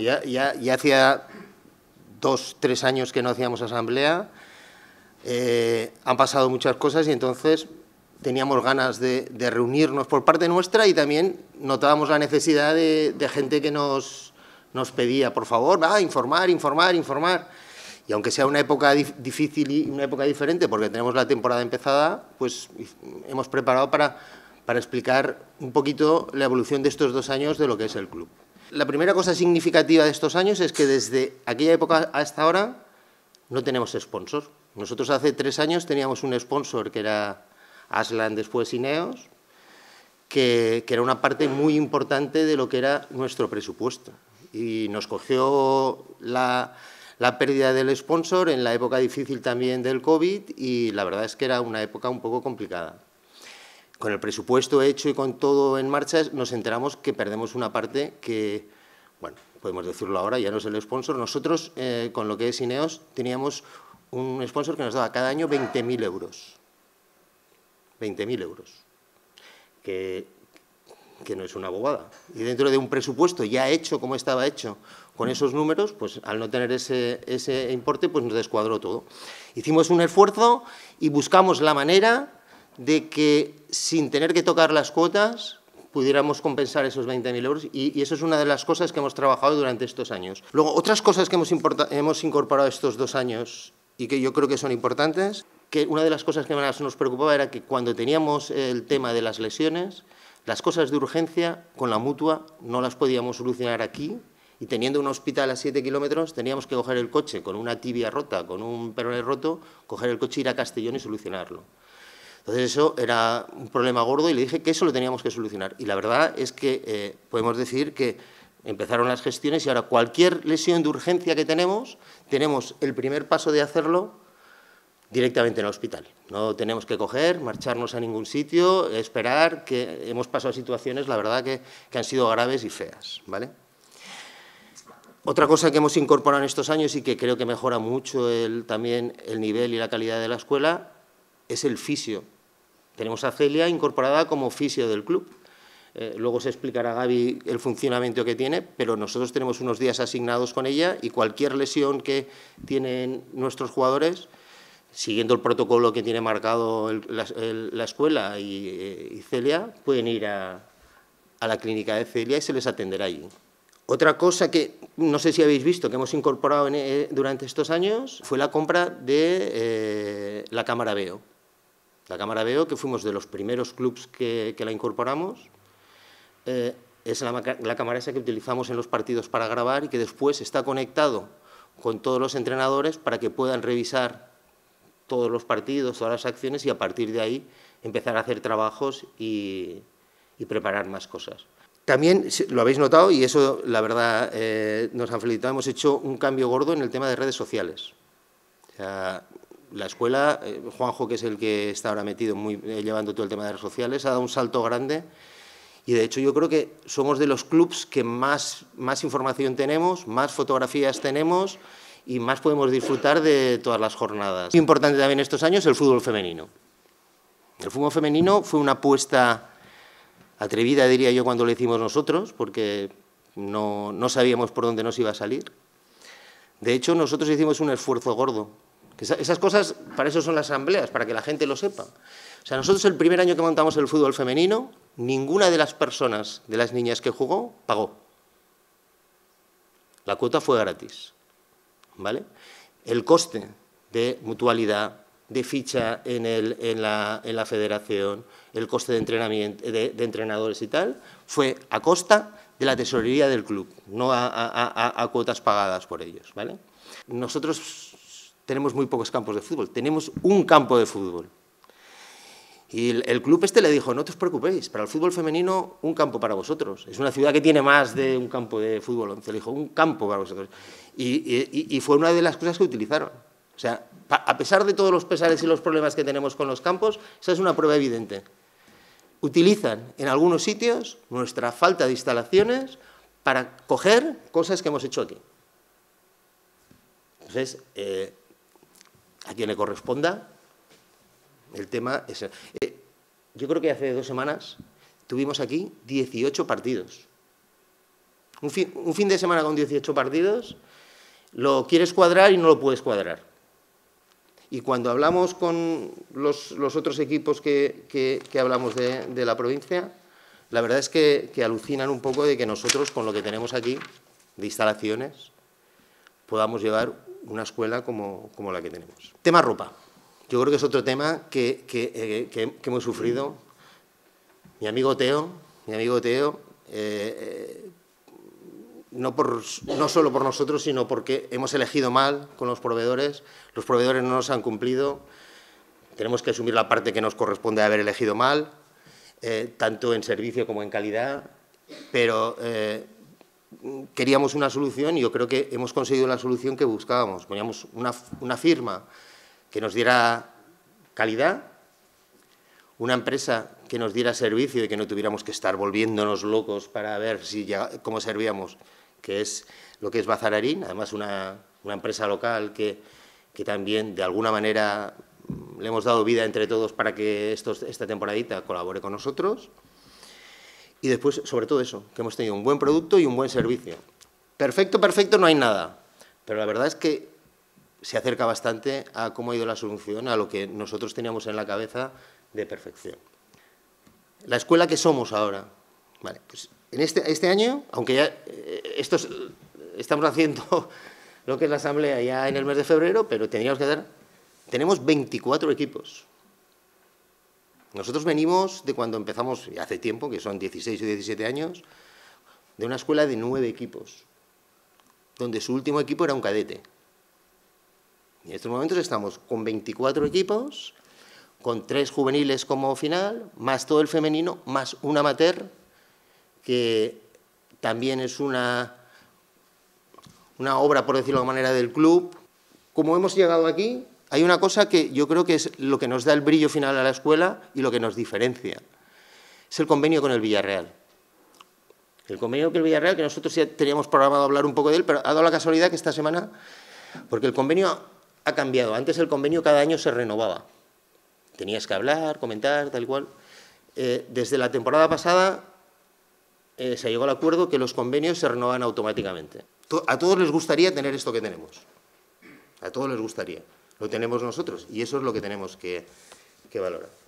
Ya hacía 2, 3 años que no hacíamos asamblea, han pasado muchas cosas y entonces teníamos ganas de reunirnos por parte nuestra y también notábamos la necesidad de gente que nos pedía, por favor, informar. Y aunque sea una época difícil y una época diferente, porque tenemos la temporada empezada, pues hemos preparado para explicar un poquito la evolución de estos 2 años de lo que es el club. La primera cosa significativa de estos años es que desde aquella época hasta ahora no tenemos sponsor. Nosotros hace 3 años teníamos un sponsor que era Aslan, después Ineos, que era una parte muy importante de lo que era nuestro presupuesto. Y nos cogió la pérdida del sponsor en la época difícil también del COVID y la verdad es que era una época un poco complicada. Con el presupuesto hecho y con todo en marcha nos enteramos que perdemos una parte que, bueno, podemos decirlo ahora, ya no es el sponsor. Nosotros, con lo que es Ineos, teníamos un sponsor que nos daba cada año 20.000 euros. 20.000 euros, que no es una bobada. Y dentro de un presupuesto ya hecho como estaba hecho, con esos números, pues al no tener ese importe, pues nos descuadró todo. Hicimos un esfuerzo y buscamos la manera de que, sin tener que tocar las cuotas, pudiéramos compensar esos 20.000 euros y eso es una de las cosas que hemos trabajado durante estos años. Luego, otras cosas que hemos incorporado estos 2 años y que yo creo que son importantes, que una de las cosas que más nos preocupaba era que cuando teníamos el tema de las lesiones, las cosas de urgencia con la mutua no las podíamos solucionar aquí y teniendo un hospital a 7 kilómetros teníamos que coger el coche con una tibia rota, con un peroné roto, coger el coche, ir a Castellón y solucionarlo. Entonces eso era un problema gordo y le dije que eso lo teníamos que solucionar. Y la verdad es que podemos decir que empezaron las gestiones y ahora cualquier lesión de urgencia que tenemos el primer paso de hacerlo directamente en el hospital. No tenemos que coger, marcharnos a ningún sitio, esperar, que hemos pasado situaciones, la verdad, que han sido graves y feas, ¿vale? Otra cosa que hemos incorporado en estos años y que creo que mejora mucho también el nivel y la calidad de la escuela es el fisio. Tenemos a Celia incorporada como fisio del club. Luego se explicará Gaby el funcionamiento que tiene, pero nosotros tenemos unos días asignados con ella y cualquier lesión que tienen nuestros jugadores, siguiendo el protocolo que tiene marcado la escuela y Celia, pueden ir a la clínica de Celia y se les atenderá allí. Otra cosa que no sé si habéis visto que hemos incorporado durante estos años fue la compra de la cámara Veo. La cámara Veo, que fuimos de los primeros clubs que la incorporamos, es la cámara esa que utilizamos en los partidos para grabar y que después está conectado con todos los entrenadores para que puedan revisar todos los partidos, todas las acciones y a partir de ahí empezar a hacer trabajos y preparar más cosas. También lo habéis notado y eso la verdad nos han felicitado, hemos hecho un cambio gordo en el tema de redes sociales. O sea, la escuela, Juanjo, que es el que está ahora metido llevando todo el tema de redes sociales, ha dado un salto grande y de hecho yo creo que somos de los clubs que más información tenemos, más fotografías tenemos y más podemos disfrutar de todas las jornadas. Muy importante también estos años el fútbol femenino. El fútbol femenino fue una apuesta atrevida, diría yo, cuando lo hicimos nosotros, porque no sabíamos por dónde nos iba a salir. De hecho, nosotros hicimos un esfuerzo gordo. Esas cosas, para eso son las asambleas, para que la gente lo sepa. O sea, nosotros el primer año que montamos el fútbol femenino, ninguna de las personas, de las niñas que jugó, pagó. La cuota fue gratis, ¿vale? El coste de mutualidad, de ficha en la federación, el coste de entrenamiento, de entrenadores y tal, fue a costa de la tesorería del club, no a cuotas pagadas por ellos, ¿vale? Nosotros tenemos muy pocos campos de fútbol, tenemos un campo de fútbol. Y el club le dijo, no os preocupéis, para el fútbol femenino, un campo para vosotros. Es una ciudad que tiene más de un campo de fútbol. Le dijo, un campo para vosotros. Y fue una de las cosas que utilizaron. O sea, a pesar de todos los pesares y los problemas que tenemos con los campos, esa es una prueba evidente. Utilizan en algunos sitios nuestra falta de instalaciones para coger cosas que hemos hecho aquí. Entonces, a quien le corresponda, el tema es... yo creo que hace 2 semanas tuvimos aquí 18 partidos. Un fin de semana con 18 partidos, lo quieres cuadrar y no lo puedes cuadrar. Y cuando hablamos con los otros equipos que hablamos de la provincia, la verdad es que alucinan un poco de que nosotros, con lo que tenemos aquí, de instalaciones, podamos llevar una escuela como la que tenemos. Tema ropa. Yo creo que es otro tema que hemos sufrido. Mi amigo Teo, no solo por nosotros, sino porque hemos elegido mal con los proveedores no nos han cumplido, tenemos que asumir la parte que nos corresponde de haber elegido mal, tanto en servicio como en calidad, pero queríamos una solución y yo creo que hemos conseguido la solución que buscábamos. Poníamos una firma que nos diera calidad, una empresa que nos diera servicio y que no tuviéramos que estar volviéndonos locos para ver cómo servíamos, que es lo que es Bazararín, además una empresa local que también de alguna manera le hemos dado vida entre todos para que esta temporadita colabore con nosotros. Y después, sobre todo eso, que hemos tenido un buen producto y un buen servicio. Perfecto no hay nada, pero la verdad es que se acerca bastante a cómo ha ido la solución, a lo que nosotros teníamos en la cabeza de perfección. La escuela que somos ahora. Vale, pues en este año, aunque ya estamos haciendo lo que es la asamblea ya en el mes de febrero, pero tenemos 24 equipos. Nosotros venimos de cuando empezamos, ya hace tiempo, que son 16 o 17 años, de una escuela de 9 equipos, donde su último equipo era un cadete. Y en estos momentos estamos con 24 equipos, con 3 juveniles como final, más todo el femenino, más un amateur, que también es una obra, por decirlo de alguna manera, del club. Como hemos llegado aquí, hay una cosa que yo creo que es lo que nos da el brillo final a la escuela y lo que nos diferencia. Es el convenio con el Villarreal. El convenio con el Villarreal, que nosotros ya teníamos programado hablar un poco de él, pero ha dado la casualidad que esta semana, porque el convenio ha cambiado. Antes el convenio cada año se renovaba. Tenías que hablar, comentar, tal cual. Desde la temporada pasada se llegó al acuerdo que los convenios se renovan automáticamente. A todos les gustaría tener esto que tenemos. A todos les gustaría. Lo tenemos nosotros y eso es lo que tenemos que valorar.